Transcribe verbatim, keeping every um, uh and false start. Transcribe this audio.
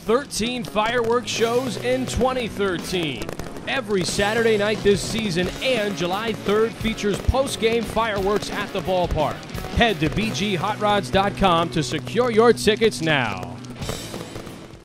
thirteen fireworks shows in twenty thirteen. Every Saturday night this season, and July third features post-game fireworks at the ballpark. Head to b g hot rods dot com to secure your tickets now.